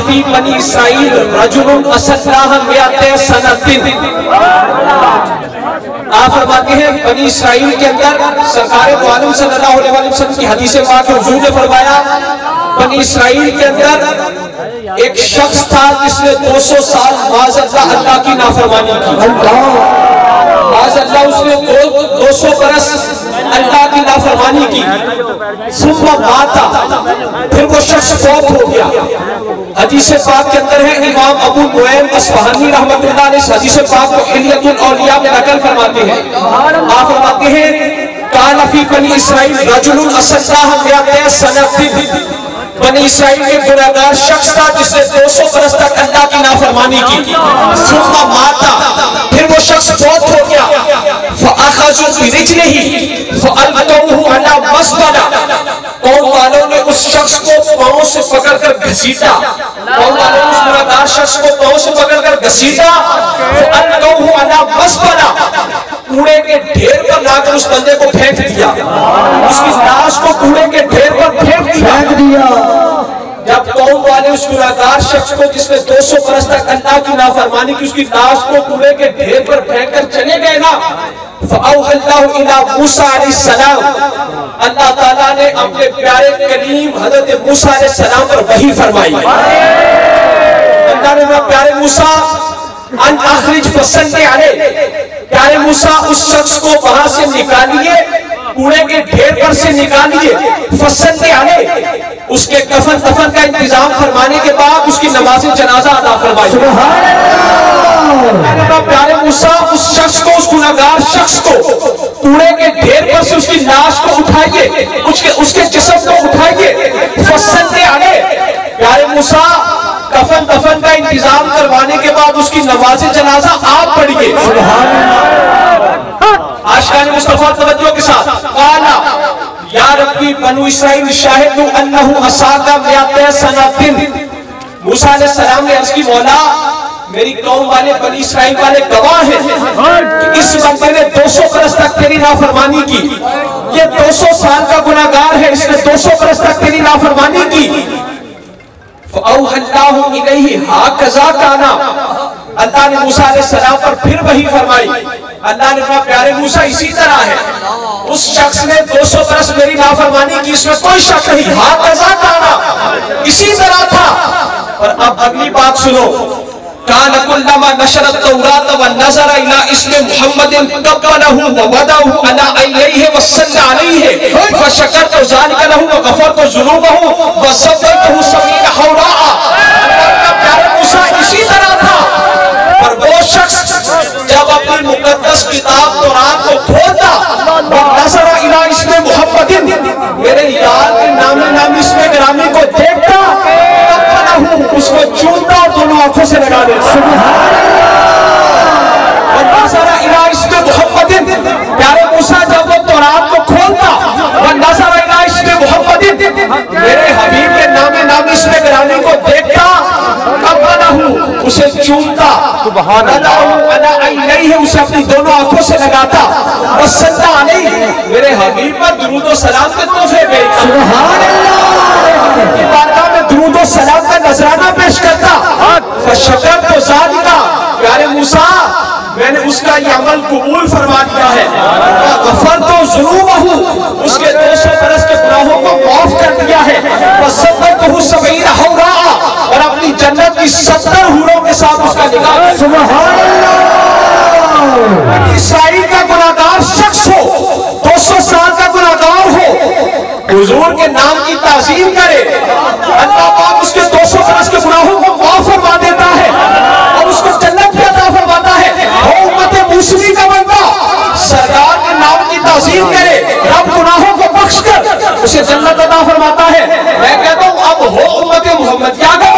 फी बनी इसराइल रजुलुन असल्लाह मियाते सनतिन। आप फरमाते हैं बनी इसराइल के अंदर सरकार दो आलम सल्लल्लाहु अलैहि वसल्लम की हदीस पाक में हुजूर ने फरमाया बनी इसराइल के अंदर एक शख्स था जिसने 200 साल माज़अल्लाह अल्लाह की नाफरमानी की। माज़अल्लाह उसने 200 बरस अल्लाह की नाफरमानी की। सुम्मा माता, फिर वो शख्स फौत हो गया। हदीस पाक के अंदर है, इमाम अबू नुऐम अस्फहानी रहमतुल्लाह अलैह इस हदीस पाक को हिलियतुल औलिया में नकल फरमाते हैं। आप फरमाते हैं कान फी बनी इसराइल रजुलुन असल्लाह मियाते सनतिन। बनी इसराइल के गुनाहगार शख्स था जिसने 200 बरस तक अल्लाह की नाफरमानी की। सुम्मा माता, फिर वो शख्स फौत हो गया। फअखज़ू बिरिजलिही फअल्क़ऊहु अला मस्बला। कौम वालों ने उस शख्स को पांव से पकड़कर घसीटा। कौम वालों ने उस गुनाहगार शख्स को पांव से पकड़कर घसीटा। फअल्क़ऊहु अला मस्बला, कूड़े के ढेर पर लाकर उस बंदे को फेंक दिया। उसकी लाश को कूड़े के ढेर पर फेंक दिया। जब कौम वाले उस गुनाहगार शख्स को जिसने 200 बरस तक अल्लाह की नाफरमानी की उसकी लाश को कूड़े के ढेर पर फेंक कर चले गए ना, फ़अौहल्लाहु इला मूसा अलैहिस्सलाम, अल्लाह ताला ने अपने प्यारे कलीम हज़रत मूसा अलैहिस्सलाम पर वही फरमाई। अल्लाह ने कहा प्यारे मूसा अन अखरिज फसल्ली अलैहि, प्यारे मूसा उस शख्स को वहां से निकालिए, कूड़े के ढेर पर से निकालिए। फसल्ली अलैहि, उसके कफन दफन का इंतजाम फरमाने के बाद उसकी नमाज जनाजा अदा फरमाई। प्यारे मूसा उस शख्स को, उस गुनाहगार शख्स को कूड़े के ढेर पर से उसकी लाश को उठाइए, उसके जिस्म को उठाइए। फसल्ली अलैहि, प्यारे मूसा कफन दफन का इंतजाम करवाने के बाद उसकी नमाज जनाजा आप पढ़िए। आशिकाने मुस्तफा तवज्जो के साथ काला या रब्बी बनु इसराइल शाहिदु अन्नहु असाका मियाते सनतिन। मूसा अलैहि सलाम ने अर्ज की मौला मेरी कौम वाले बनी इसराइल वाले गवाह हैं कि इस बंदे ने 200 बरस तक तेरी नाफरमानी की। ये 200 साल का गुनाहगार है, इसने 200 बरस तक तेरी नाफरमानी की। फ़अौहल्लाहु इलैहि हाकज़ा काना, अल्लाह ने मूसा अलैहिस्सलाम पर फिर वही फरमाई। अल्लाह ने कहा प्यारे मूसा इसी तरह है, उस शख्स ने 200 बरस मेरी नाफरमानी की, इसमें कोई शक नहीं। हाकज़ा काना, इसी तरह था। और अब अगली बात सुनो, कान कुल्लमा नशरत तौरात व नज़र इला इस्म मुहम्मदिन कब्बलहु व वदअहु अला अयनैहि व सल्ला अलैहि व शकरतु ज़ालिका लहु व गफरतु ज़ुनूबहु व सब्बतहु सबीन हौरा। प्यारे मूसा इसी तरह था। पर वो शख्स जब अपनी मुकद्दस किताब तौरात को खोलता व नज़र इला इस्म मुहम्मदिन, मेरे यार के नामे नाम इस्म गिरामी को देखता, उसको चूमता और दोनों आंखों से लगा देता। प्यारे मूसा जब वो तौरात को खोलता मेरे हबीब के नामे नामी इसमें गिरानी को देखता, उसे चूमता, उसे अपनी दोनों आंखों से लगाता, मेरे हबीब पर दुरूद और सलाम के तोहफे भेजता, दुरूद और सलाम का नजराना पेश करता। शकर तो ज़ालिका, प्यारे मूसा मैंने उसका ये अमल कबूल फरमा दिया है। गफर तो ज़ुनूबहु, उसके 200 बरस के गुनाहों को माफ कर दिया है। वसब्बतहु सबईन हौरा, और अपनी जन्नत की 70 हूरों के साथ उसका निकाह। सुभान अल्लाह। इसराइल का गुनाहगार शख्स हो, 200 साल का गुनाहगार हो, हुजूर के नाम की ताज़ीम करे, अल्लाह पाक उसके 200 बरस के गुनाहों को माफ फरमा देता है और उसको जन्नत भी अता फरमाता है। उम्मत मुस्लिम का बंदा सरदार के नाम की ताज़ीम करे, रब गुनाहों को बख्श कर उसे जन्नत अता फरमाता है। मैं कहता हूँ अब हो उम्मत मोहम्मद क्या